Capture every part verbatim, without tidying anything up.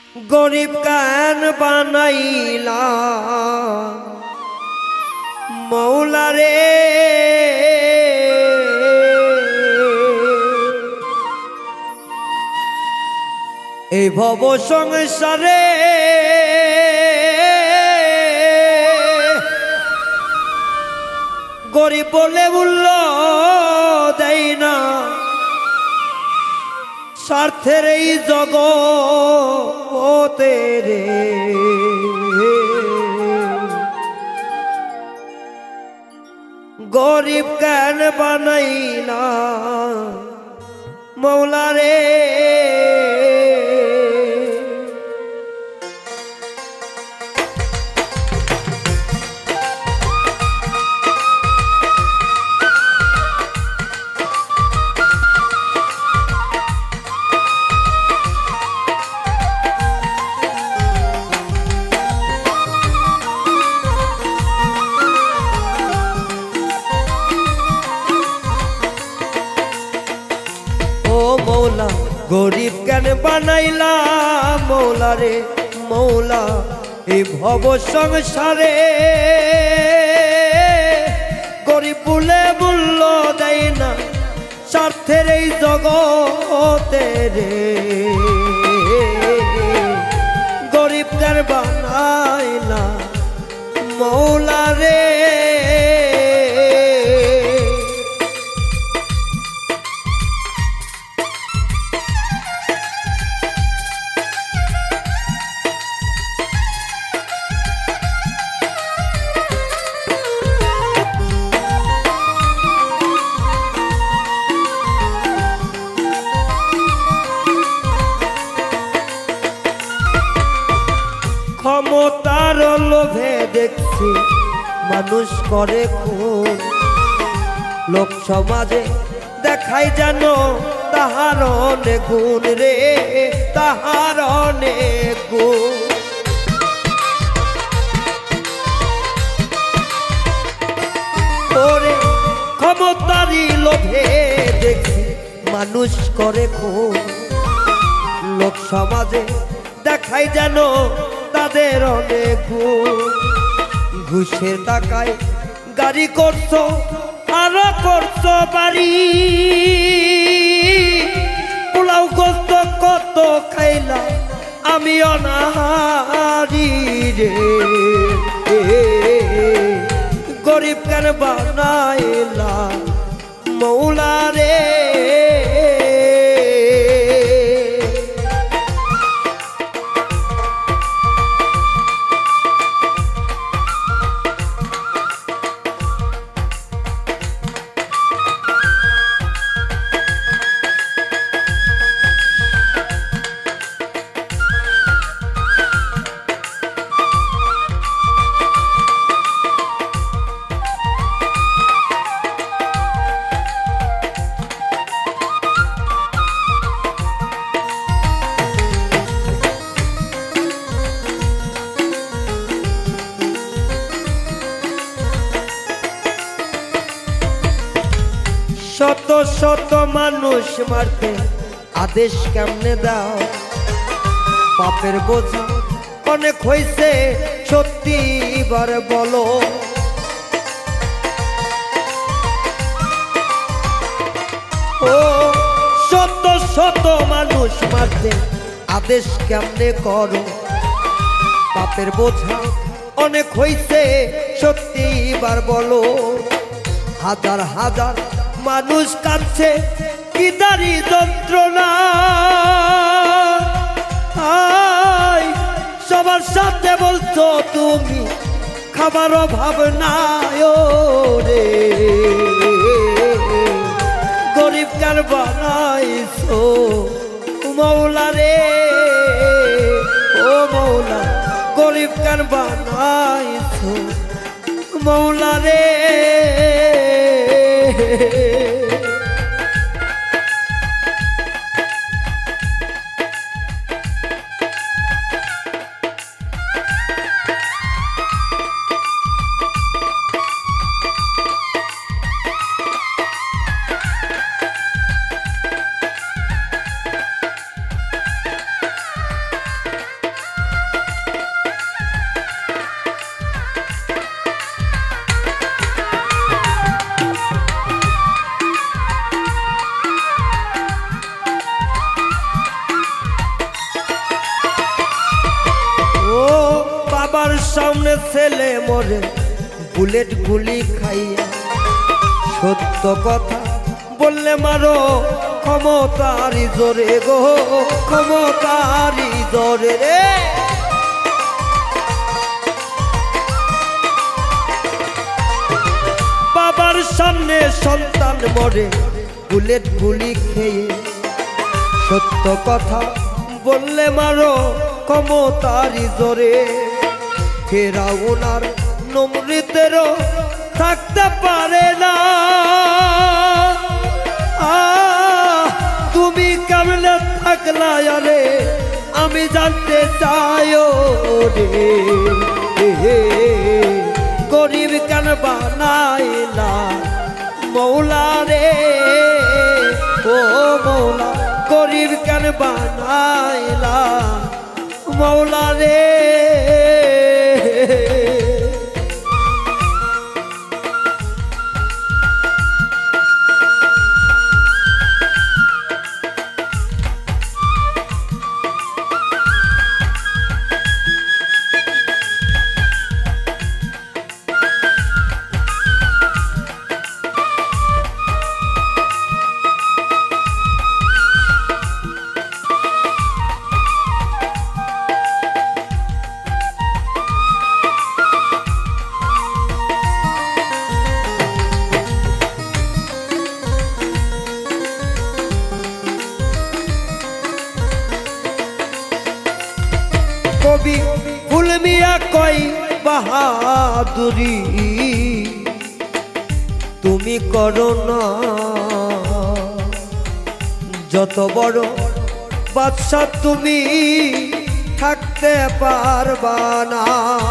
गरीब कान बानाइला मौला रे এই ভব সংসারে গরিব বলে মূল্য দেয় না স্বার্থের এই জগতে রে গরিব কেন বানাইলা মৌলা রে मौला गरीब केन बानाइला मौला रे मौला এই ভব সংসারে গরিব বলে মূল্য দেয় না স্বার্থের এই জগতে রে গরিব কেন বানাইলা মৌলা রে ক্ষমতার লোভে দেখছি মানুষ করে খুন লোক সমাজে দেখাই যেন তাহার অনেক গুণ রে তাহার অনেক গুণ ওরে ক্ষমতারই লোভে দেখছি মানুষ করে খুন লোক সমাজে দেখাই যেন তাদের অনেক ঘুষের টাকায় গাড়ি করছো আরো করছো বাড়ি পোলাও গোস্ত কত খাইলা আমি অনাহারি রে গরিব কেন বানাইলা মৌলা রে শত শত মানুষ মারতে আদেশ কেমনে দাও পাপের বোঝা অনেক হইছে সত্যি এবার বলো ও শত শত মানুষ মারতে আদেশ কেমনে করো পাপের বোঝা অনেক হইছে সত্যি এবার বলো হাজার হাজার মানুষ কাঁদছে কি দারি যন্ত্রণা সবার সাথে বলছো তুমি খাবার অভাব নাই রে গরিব কেন বানাইছো মৌলা রে ও মৌলা গরিব কেন বানাইছো মৌলা রে সামনে ছেলে মরে বুলেট গুলি খাইয়া, সত্য কথা বললে মারো ক্ষমতারি জোরে গো, ক্ষমতারি জোরে রে। বাবার সামনে সন্তান মরে বুলেট গুলি খেয়ে, সত্য কথা বললে মারো ক্ষমতারি জোরে। ফেরাউন আর নমরুদেরও থাকতে পারে না, তুমি কেমনে থাকলা রে আমি জানতে চাই রে। গরিব কেন বানাইলা মৌলা রে, ও মৌলা গরিব কেন বানাইলা মৌলা রে। কবি ফুল মিয়া কই বাহাদুরি তুমি করো না, যত বড় বাদশা তুমি থাকতে পারবা না।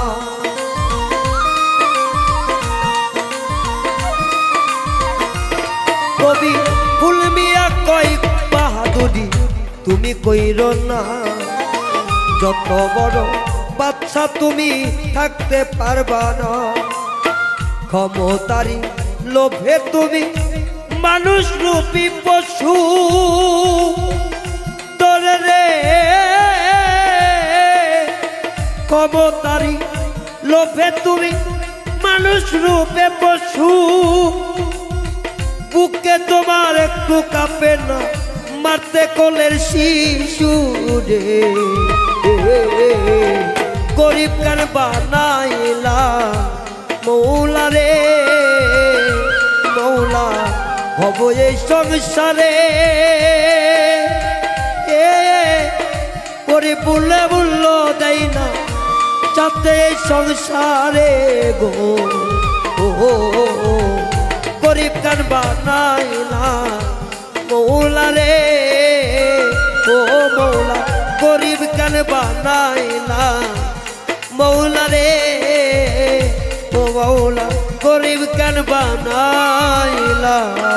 কবি ফুল মিয়া কই বাহাদুরি তুমি কইরো না, যত বড় বাদশা তুমি থাকতে পারবা না। ক্ষমতারি লোভে তুমি মানুষ রূপী পশু তোরে রে, ক্ষমতারি লোভে তুমি মানুষ রূপে পশু। বুকে তোমার একটু কাঁপে না মারতে কোলের শিশু রে। গরিব কেন বানাইলা মৌলা রে, মৌলা হব এই সংসারে। গরিব বললে বলল দেয় না চাতে এই সংসারে গো, গরিব কেন বানাইলা মৌলা রে, ও মৌলা গরিব কেন বানাইলা মৌলা রে, ও মৌলা গরিব কেন বানাইলা।